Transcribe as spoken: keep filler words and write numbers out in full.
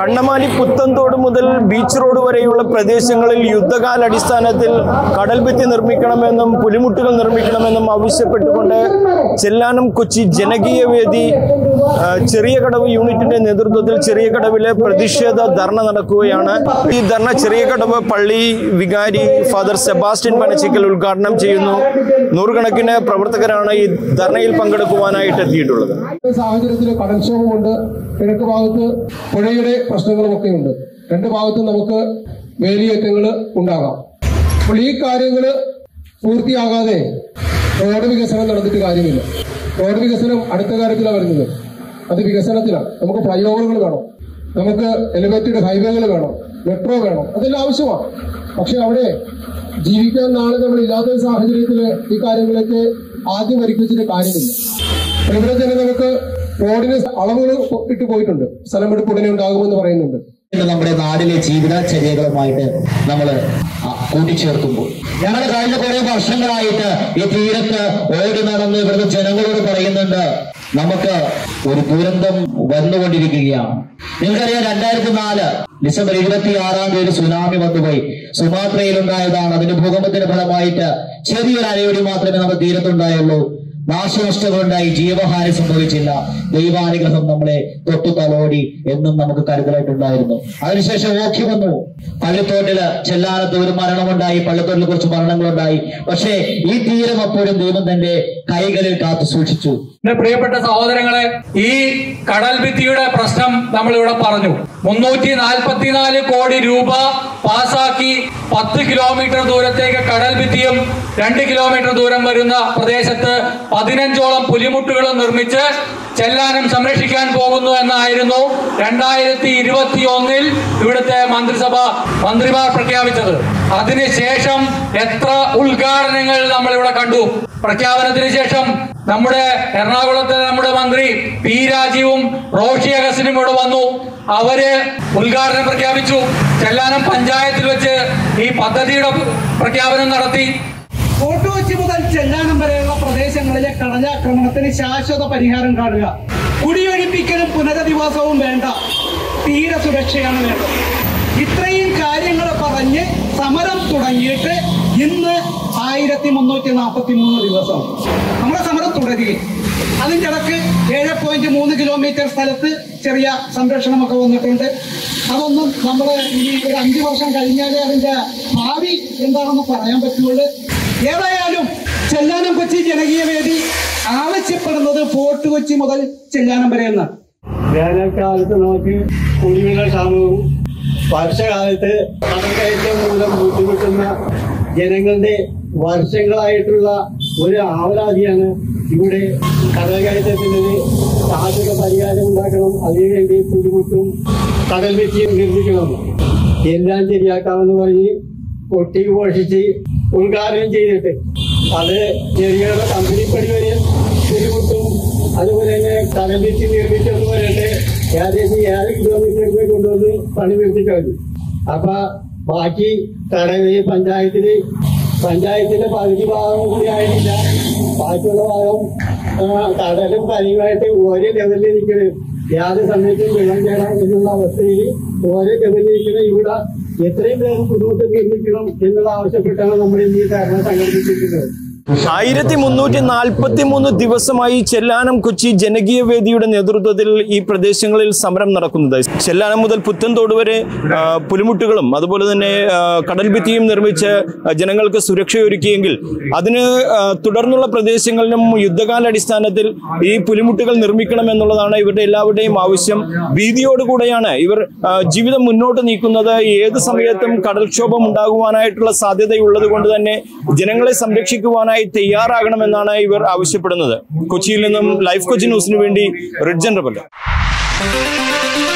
കണ്ണമാലി പുത്തൻതോട് മുതൽ beach road വരെയുള്ള പ്രദേശങ്ങളിൽ യുദ്ധകാലടിസ്ഥാനത്തിൽ കടൽഭിത്തി നിർമ്മിക്കണമെന്നും പുലിമുട്ടുകൾ നിർമ്മിക്കണമെന്നും ആവശ്യപ്പെട്ടുകൊണ്ട് ചെല്ലാനം കൊച്ചി ജനകീയ വേദി ചെറിയ കടവ് യൂണിറ്റിന്റെ നേതൃത്വത്തിൽ ചെറിയ കടവിലെ പ്രതിഷേധ ധർണ നടക്കുകയാണ്. ഈ ധർണ ചെറിയ കടവ് പള്ളി വികാരി ഫാദർ സെബാസ്റ്റ്യൻ പനച്ചിക്കൽ ഉദ്ഘാടനം ചെയ്യുന്നു. നൂറുകണക്കിന് പ്രവർത്തകരാണ് ഈ ധർണയിൽ പങ്കെടുക്കുവാനായിട്ട് എത്തിയിട്ടുള്ളത്. സാഹചര്യത്തിൽ കടൽക്ഷോഭമുണ്ട്, കിഴക്ക് ഭാഗത്ത് പുഴയുടെ പ്രശ്നങ്ങളുമൊക്കെ ഉണ്ട്. രണ്ട് ഭാഗത്തും നമുക്ക് വേലിയേറ്റങ്ങൾ ഉണ്ടാകാം. അപ്പോൾ ഈ കാര്യങ്ങൾ പൂർത്തിയാകാതെ റോഡ് വികസനം നടന്നിട്ട് കാര്യമില്ല. റോഡ് വികസനം അടുത്ത കാര്യത്തിലാണ് വരുന്നത്. അത് വികസനത്തിലാണ്. നമുക്ക് ഫ്ലൈ ഓവറുകൾ വേണം, നമുക്ക് എലിവേറ്റഡ് ഹൈവേകൾ വേണം, മെട്രോ വേണം, അതെല്ലാം ആവശ്യമാണ്. പക്ഷെ അവിടെ ജീവിക്കാൻ നാളെ നമ്മൾ ഇല്ലാത്ത സാഹചര്യത്തിൽ ഈ കാര്യങ്ങളൊക്കെ ആദ്യം വരിപ്പിച്ചിട്ട് കാര്യമില്ല. ഇവിടെ തന്നെ നമുക്ക് റോഡിന് അളവുകൾ ഇട്ട് പോയിട്ടുണ്ട്. സ്ഥലമെടുപ്പ് ഉടനെ ഉണ്ടാകുമെന്ന് പറയുന്നുണ്ട്. നമ്മുടെ നാടിലെ ജീവിതചര്യകളുമായിട്ട് നമ്മൾ കൂട്ടിച്ചേർക്കുമ്പോൾ ഞങ്ങൾ കഴിഞ്ഞ കുറെ വർഷങ്ങളായിട്ട് ഈ തീരത്ത് ഓടി നടന്ന് ഇവിടുത്തെ ജനങ്ങളോട് പറയുന്നുണ്ട്, നമുക്ക് ഒരു ദുരന്തം വന്നുകൊണ്ടിരിക്കുകയാണ്. നിങ്ങൾക്കറിയാം, രണ്ടായിരത്തി നാല് ഡിസംബർ ഇരുപത്തി ആറാം തീയതി സുനാമി വന്നുപോയി. സുമാത്രയിലുണ്ടായതാണ്. അതിന്റെ ഭൂകമ്പത്തിന്റെ ഫലമായിട്ട് ചെറിയൊരു അരയോടി മാത്രമേ നമ്മുടെ തീരത്തുണ്ടായുള്ളൂ. നാശനഷ്ടങ്ങളുണ്ടായി, ജീവഹാനി സംഭവിച്ചില്ല. ദൈവാനുഗ്രഹം നമ്മളെ തൊട്ടു തലോടി എന്നും നമുക്ക് കരുതലായിട്ടുണ്ടായിരുന്നു. അതിനുശേഷം ഓഖി വന്നു. പള്ളിത്തോട്ടില് ചെല്ലാനത്ത് ഒരു മരണമുണ്ടായി, പള്ളിത്തോട്ടിൽ കുറച്ച് മരണങ്ങളുണ്ടായി. പക്ഷേ ഈ തീരം അപ്പോഴും ദൈവം തന്റെ കൈകളിൽ കാത്തു സൂക്ഷിച്ചു. എന്റെ പ്രിയപ്പെട്ട സഹോദരങ്ങളെ, ഈ കടൽ ഭിത്തിയുടെ പ്രശ്നം നമ്മൾ ഇവിടെ പറഞ്ഞു. മുന്നൂറ്റി നാൽപ്പത്തിനാല് കോടി രൂപ പാസാക്കി പത്ത് കിലോമീറ്റർ ദൂരത്തേക്ക് കടൽ ഭിത്തിയും രണ്ട് കിലോമീറ്റർ ദൂരം വരുന്ന പ്രദേശത്ത് പതിനഞ്ചോളം പുലിമുട്ടുകളും നിർമ്മിച്ച് ചെല്ലാനം സംരക്ഷിക്കാൻ പോകുന്നു എന്നായിരുന്നു രണ്ടായിരത്തി ഇരുപത്തി ഒന്നിൽ ഇവിടുത്തെ മന്ത്രിസഭ മന്ത്രിമാർ പ്രഖ്യാപിച്ചത്. അതിനുശേഷം എത്ര ഉദ്ഘാടനങ്ങൾ നമ്മൾ ഇവിടെ കണ്ടു. പ്രഖ്യാപനത്തിന് ശേഷം നമ്മുടെ എറണാകുളത്തെ നമ്മുടെ മന്ത്രി പി രാജീവും റോഷി അഗസ്റ്റിനും ഇവിടെ വന്നു. അവര് ഉദ്ഘാടനം പ്രഖ്യാപിച്ചു. ചെല്ലാനം പഞ്ചായത്തിൽ വെച്ച് ഈ പദ്ധതിയുടെ പ്രഖ്യാപനം നടത്തി. ഫോർട്ട് കൊച്ചി മുതൽ ചെല്ലാനം വരെയുള്ള പ്രദേശങ്ങളിലെ കടലാക്രമണത്തിന് ശാശ്വത പരിഹാരം കാണുക. കുടിയൊഴിപ്പിക്കലും പുനരധിവാസവും വേണ്ട, തീരസുരക്ഷയാണ് വേണ്ടത്. ഇത്രയും കാര്യങ്ങൾ പറഞ്ഞ് സമരം തുടങ്ങിയിട്ട് ഇന്ന് ആയിരത്തി മുന്നൂറ്റി നാൽപ്പത്തി മൂന്ന് ദിവസം നമ്മുടെ സമരം തുടരുകയും അതിൻ്റെ ഇടക്ക് ഏഴ് പോയിന്റ് മൂന്ന് കിലോമീറ്റർ സ്ഥലത്ത് ചെറിയ സംരക്ഷണമൊക്കെ വന്നിട്ടുണ്ട്. അതൊന്നും നമ്മൾ ഈ ഒരു അഞ്ചു വർഷം കഴിഞ്ഞാലേ അതിന്റെ ഭാവി എന്താണെന്ന് പറയാൻ പറ്റുള്ളൂ. ഏതായാലും ചെല്ലാനം കൊച്ചി ജനകീയ വേദി ആവശ്യപ്പെടുന്നത് ഫോർട്ട് കൊച്ചി മുതൽ ചെല്ലാനം വരെ എന്നാണ്. വേനൽക്കാലത്ത് നമുക്ക് കുടിവെള്ള ക്ഷാമവും വർഷകാലത്ത് കടൽക്കയറ്റം മൂലം ബുദ്ധിമുട്ടുന്ന ജനങ്ങളുടെ വർഷങ്ങളായിട്ടുള്ള ഒരു ആവലാതിയാണ് ഇവിടെ കടൽക്കയറ്റത്തിന് ശാശ്വത പരിഹാരം ഉണ്ടാക്കണം. അതിനുവേണ്ടി ബുദ്ധിമുട്ടും കടൽ ഭിത്തിയും നിർമ്മിക്കണം. എല്ലാം ശരിയാക്കാമെന്ന് പറഞ്ഞ് കൊട്ടി പോഷിച്ച് ഉദ്ഘാടനം ചെയ്തിട്ട് അത് ചെറിയ കമ്പനിപ്പടി വരെ ബുദ്ധിമുട്ടും അതുപോലെ തന്നെ കടൽ ഭിത്തി നിർമ്മിച്ചെന്ന് പറഞ്ഞിട്ട് ഏകദേശം ഏഴ് കിലോമീറ്ററിലേക്ക് കൊണ്ടുവന്ന് പണി നിർത്തിക്കളഞ്ഞു. അപ്പൊ ബാക്കി കടല് പഞ്ചായത്തില് പഞ്ചായത്തിന്റെ പകുതി ഭാഗം കൂടി ആയിട്ടില്ല. ബാക്കിയുള്ള ഭാഗം കടലും കരയുമായിട്ട് ഒരേ ലെവലിൽ നിൽക്കുന്നത്. യാതൊരു സമയത്തും വെള്ളം ചേരാൻ എന്നുള്ള അവസ്ഥയിൽ ഒരേ ലെവലിൽ നിൽക്കുന്ന ഇവിടെ എത്രയും പേര് ബുദ്ധിമുട്ട് നിർമ്മിക്കണം എന്നുള്ള ആവശ്യപ്പെട്ടാണ് നമ്മൾ ഈ ധർണ സംഘടിപ്പിച്ചിരിക്കുന്നത്. ആയിരത്തി മുന്നൂറ്റി നാൽപ്പത്തി മൂന്ന് ദിവസമായി ചെല്ലാനം കൊച്ചി ജനകീയ വേദിയുടെ നേതൃത്വത്തിൽ ഈ പ്രദേശങ്ങളിൽ സമരം നടക്കുന്നത്. ചെല്ലാനം മുതൽ പുത്തൻതോട് വരെ പുലിമുട്ടുകളും അതുപോലെ തന്നെ കടൽ ഭിത്തിയും നിർമ്മിച്ച് ജനങ്ങൾക്ക് സുരക്ഷയൊരുക്കിയെങ്കിൽ അതിന് തുടർന്നുള്ള പ്രദേശങ്ങളിലും യുദ്ധകാലാടിസ്ഥാനത്തിൽ ഈ പുലിമുട്ടുകൾ നിർമ്മിക്കണം എന്നുള്ളതാണ് ഇവരുടെ എല്ലാവരുടെയും ആവശ്യം. ഭീതിയോടുകൂടെയാണ് ഇവർ ജീവിതം മുന്നോട്ട് നീക്കുന്നത്. ഏത് സമയത്തും കടൽക്ഷോഭം ഉണ്ടാകുവാനായിട്ടുള്ള സാധ്യതയുള്ളത് കൊണ്ട് തന്നെ ജനങ്ങളെ സംരക്ഷിക്കുവാനായി തയ്യാറാകണമെന്നാണ് ഇവർ ആവശ്യപ്പെടുന്നത്. കൊച്ചിയിൽ നിന്നും ലൈഫ് കൊച്ചി ന്യൂസിനു വേണ്ടി റിഡ്ജൻ റബൽ.